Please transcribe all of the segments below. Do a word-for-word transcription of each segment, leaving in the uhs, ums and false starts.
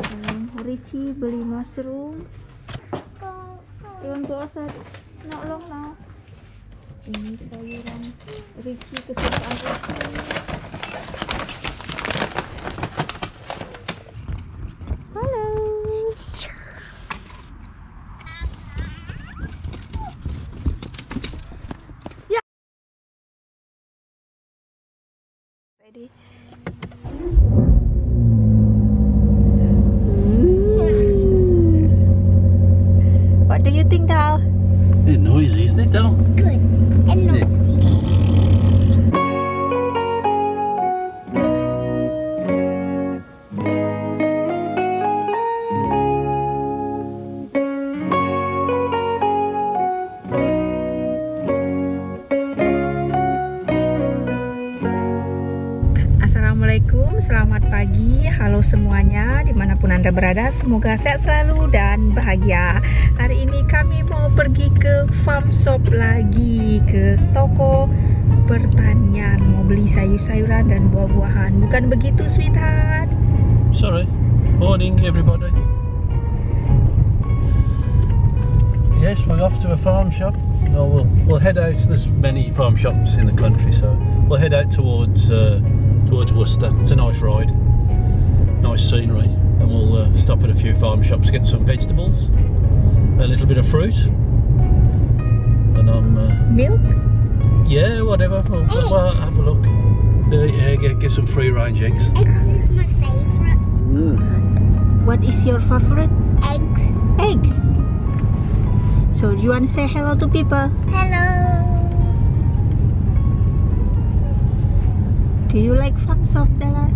Um, Richie beli mushroom. You want go outside? Not long now. Ini sayuran Richie kesukaan Richie. Halo. Ya. Ready? What do you think, Dal? Bit noisy, isn't it, Dal? Good. And no. Assalamualaikum, selamat pagi, halo semuanya dimanapun Anda berada, semoga sehat selalu dan bahagia. Hari ini kami mau pergi ke farm shop lagi, ke toko pertanian, mau beli sayur-sayuran dan buah-buahan. Bukan begitu, sweetheart? Sorry. Morning, everybody. Yes, we're off to a farm shop. Well, we'll, we'll head out. There's many farm shops in the country, so we'll head out towards uh, towards Worcester. It's a nice ride, nice scenery, and we'll uh, stop at a few farm shops, get some vegetables, a little bit of fruit, and I'm uh, Milk? yeah, whatever. We'll, we'll, we'll have a look. Uh, yeah, get, get some free range eggs. Eggs is my favorite. Mm. What is your favorite? Eggs. Eggs. So do you want to say hello to people? Hello. Do you like farm shop, Dala?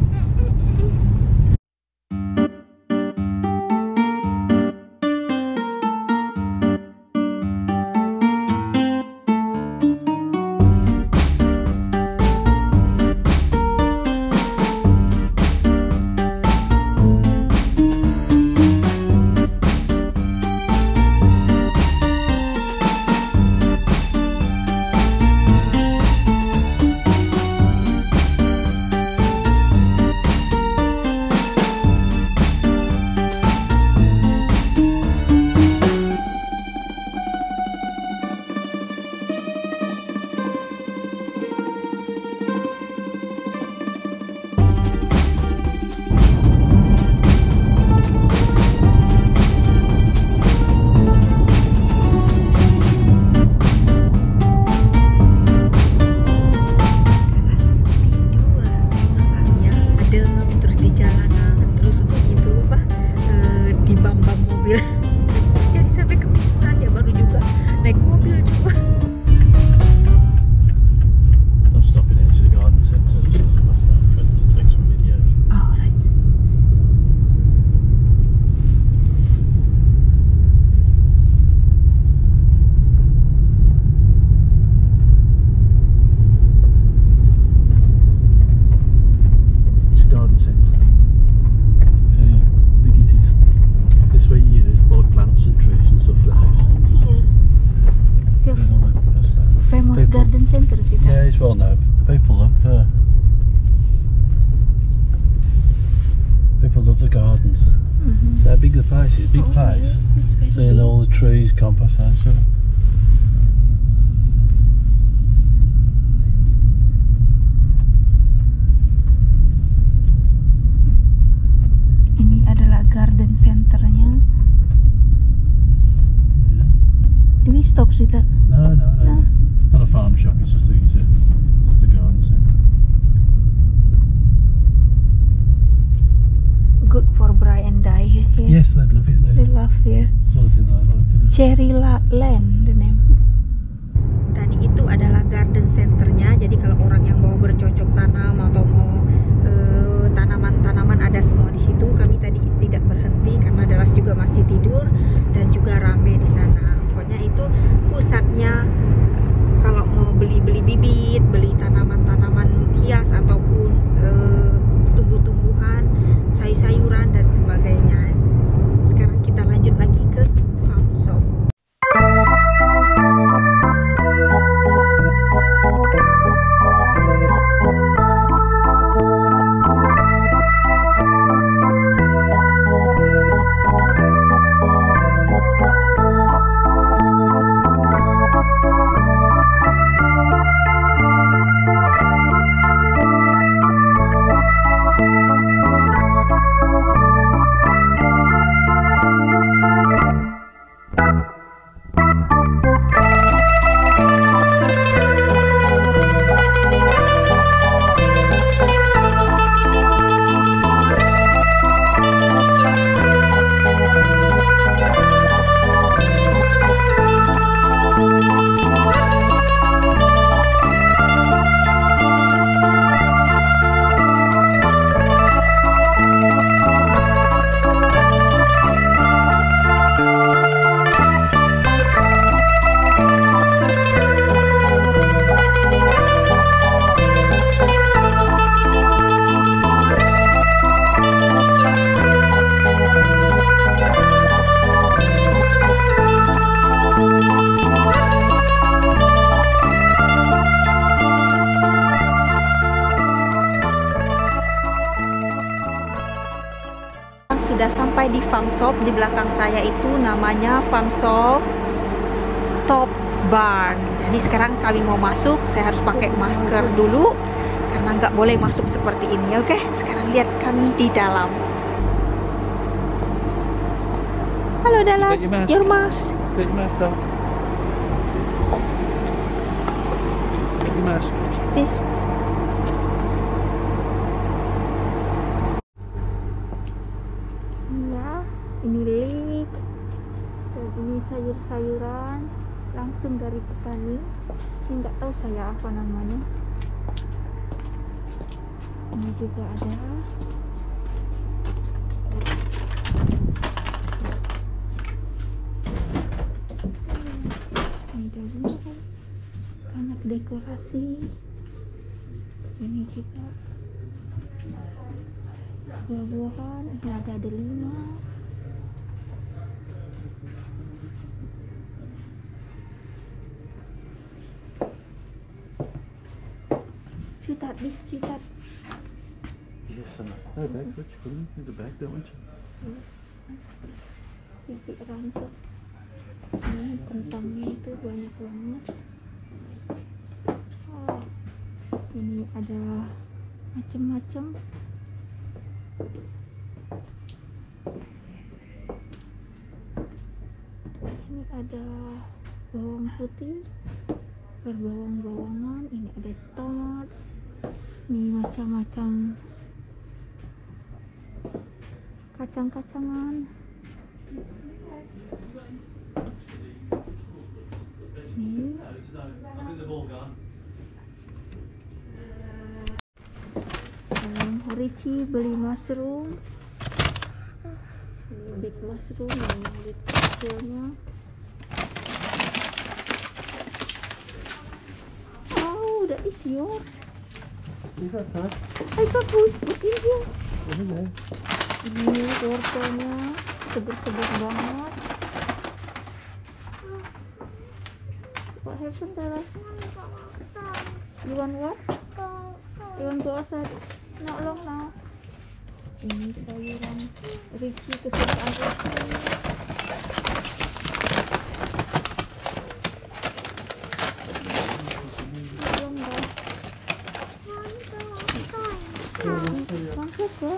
Garden center sih. Yeah, it's well known. People love uh, people love the gardens. Mm-hmm. So how big the place is, big Oh, place. yes, it's very Seeing big. all the trees, compost house. So. Ini adalah garden centernya. Yeah. Do we stop sih, tak? No, no, no. No. It's not a farm shop. It's just a, it's a, it's just a garden centre. Good for Bri and Di here. Yes, they'd love it there. They love here. Sort of thing that I like to do. Cherry La Land the name. Tadi itu adalah garden centernya. Jadi kalau orang yang mau bercocok tanam atau mau eh, tanaman-tanaman ada semua di situ. Kami tadi tidak berhenti karena Dallas juga masih tidur dan juga rame di sana. Pokoknya itu pusatnya. Kalau mau beli-beli bibit, beli tanaman-tanaman hias ataupun eh, tumbuh-tumbuhan, sayur-sayuran dan sebagainya. Sekarang kita lanjut lagi ke farm shop. sudah sampai di farm shop. Di belakang saya itu namanya farm shop Top Barn. Jadi sekarang kami mau masuk. Saya harus pakai masker dulu karena nggak boleh masuk seperti ini. Oke, sekarang lihat kami di dalam. Halo Dallas, Get your mask. your mask. Get your mask on. Get your mask. This. Ya, ini leek. Dan ini sayur-sayuran langsung dari petani. Ini nggak tahu saya apa namanya. Ini juga ada. Ini daunnya kan banyak dekorasi. Ini juga buah-buahan. Ini ada delima. Sweetheart, this sweetheart. Yes, sir. No bag, what you put in? There's a bag there, won't you? Gigi rancut. Ini kentangnya itu banyak banget. Oh, ini ada macam-macam. Ini ada bawang putih, berbawang-bawangan. Ini ada tomat. Ini macam-macam kacang-kacangan. Ini um, Richie beli mushroom. Ini big mushroom, ini big kecilnya. Oh, that is yours. Is that bag? I got food put in here. What is it? Ini wortelnya seger-seger banget. What happened there? You want what? You want go outside? Not long now. Ini sayuran Richie, kesukaan Richie. Belum dah. Masuk ke?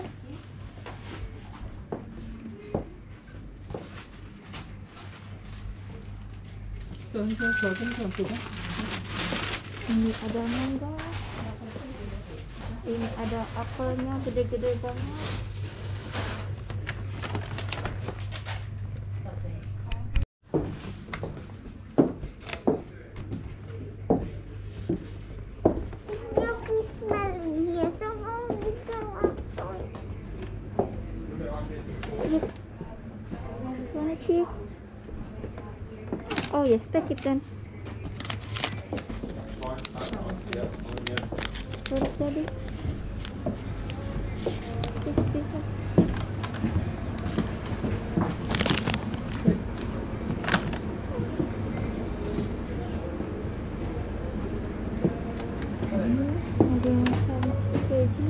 Ini ada mangga. Ini ada apelnya gede-gede banget. Wanna cheese? Oh yes, take it then. Sorry, Daddy. This, this, this. Ini ada macam keju.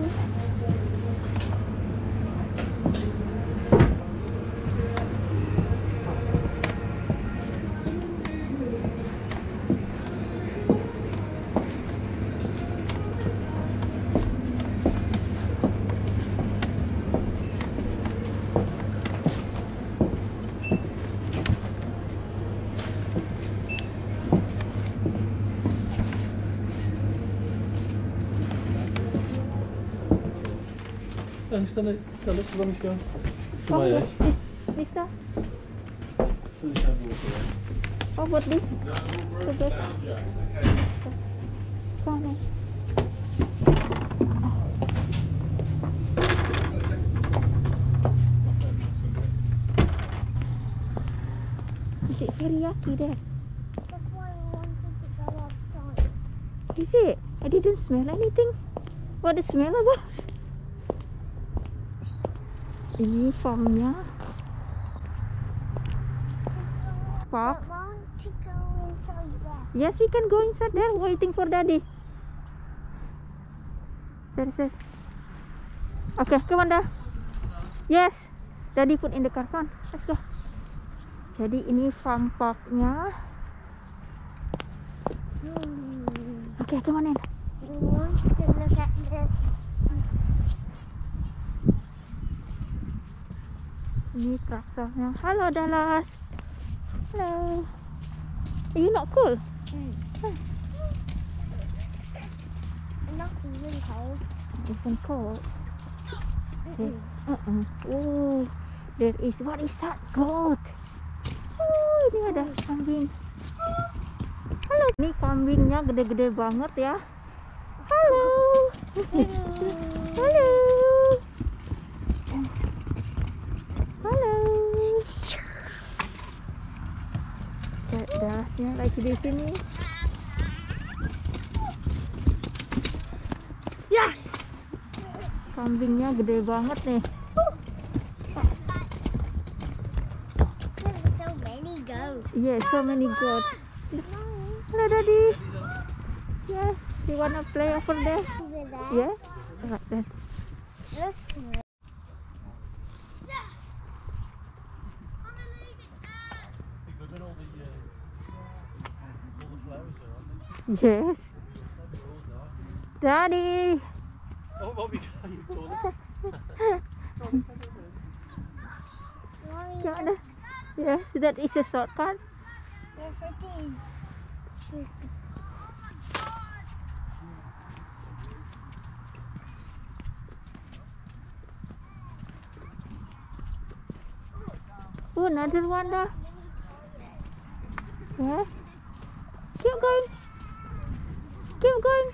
Thanks, Danny. Tell us when it's going. Oh, Oh, yes. yes. This, this stuff. Oh, what this? The bed. Come on. Is it teriyaki there? That's why I wanted to go outside. Is it? I didn't smell anything. What the smell about? Ini farmnya. Park. But won't you go inside there? Yes, we can go inside there waiting for Daddy. There, there. Okay, come on, Dad. Yes. Daddy put in the car, come on, let's go. Jadi ini farm parknya. Hmm. Oke, okay, come on in. We want to look at this. Ini traktornya. Halo Dallas. Halo. Are you not cool? Hmm. I'm not even cold. Even cold. Mm-mm. Uh-uh. Oh, there is, what is that? Goat. Oh, ini ada kambing. Halo. Ini kambingnya gede-gede banget ya. Halo. Halo. Halo. Dasnya lagi di sini. Yes. Kambingnya gede banget nih. There's so many goats. Yes, so many goats. Hello, Daddy. Yes, you wanna play over there? Over there. Yeah. Right then. Look. Because then all the, uh, all the flowers are on them. Yes. Daddy. Oh, what we got you call it? Mommy, Gimana? Yes, that is a shortcut. yes, it is. Oh, another one there. Yes. Keep going. Keep going.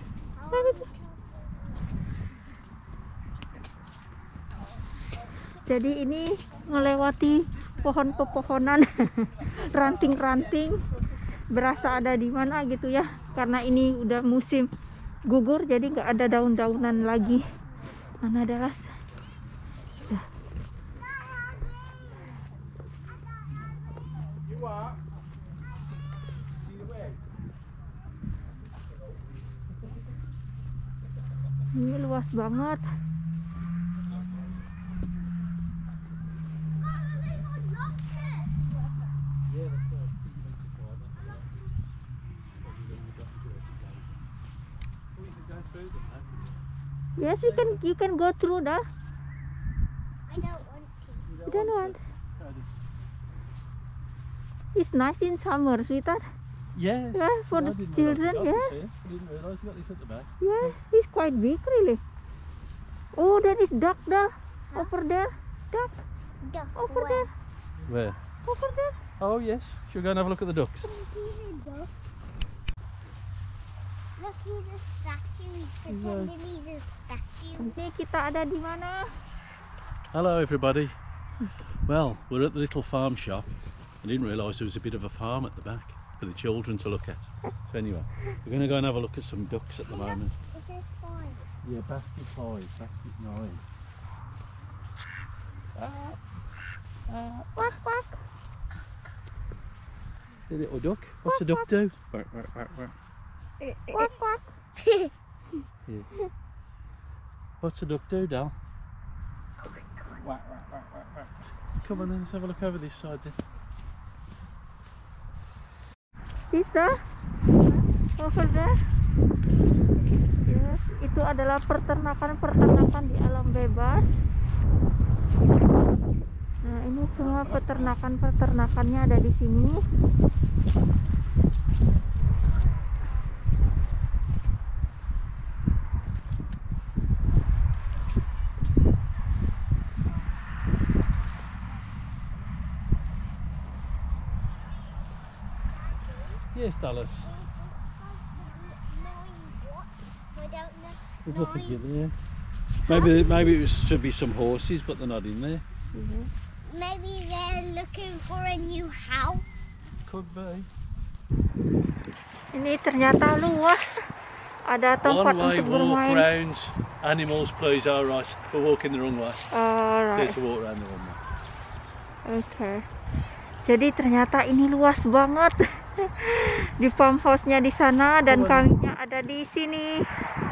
Jadi ini melewati pohon pepohonan, ranting-ranting, berasa ada di mana gitu ya. Karena ini udah musim gugur, jadi nggak ada daun-daunan lagi. Mana Dallas? Ini luas banget. Yes, you can you can go through the. I don't want to. You don't want. It's nice in summer, sweetheart. Yes. Yeah, for I the didn't children, realise- yeah. I didn't realise you got this at the back. Yeah, it's quite big, really. Oh, there is duck there, over there. Duck Duck over where? there, Where? over there. Oh, yes. Should we go and have a look at the ducks? Look, here's a statue. He's pretending he's a statue. Ini kita ada di mana? Hello, everybody. Well, we're at the little farm shop. I didn't realise there was a bit of a farm at the back for the children to look at. So anyway, we're going to go and have a look at some ducks at the moment. It says five. Yeah, basket five, basket nine. Quack quack. The little duck. What's a duck do? Quack, quack, quack, quack. Quack quack. Yeah. What's a duck do, Dal? Quack, quack, quack, quack, quack. Come on then, let's have a look over this side then. Is there? Over there? Yes, itu adalah peternakan-peternakan di alam bebas. Nah, ini semua peternakan-peternakannya ada di sini. Yes, Dallas. I don't know. There's nothing in there. Maybe, maybe it was, should be some horses, but they're not in there. Maybe they're looking for a new house. Could be. Ini ternyata luas. Ada tempat One way, untuk walk bermain. round, animals, please. All right, we're walking the wrong way. Alright. Says to walk around the wrong way. Oke. Jadi ternyata ini luas banget. Di farmhouse-nya di sana dan kambingnya ada di sini.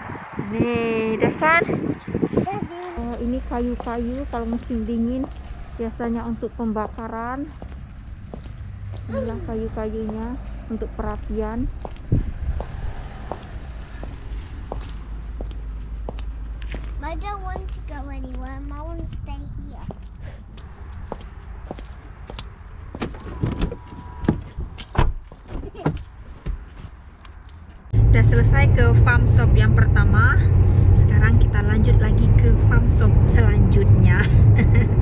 Nih, udah kan? Oh, ini kayu-kayu kalau musim dingin biasanya untuk pembakaran. Inilah kayu-kayunya untuk perapian. I don't want to go anywhere. I want to stay here. Udah selesai ke farm shop yang pertama. Sekarang kita lanjut lagi ke farm shop selanjutnya.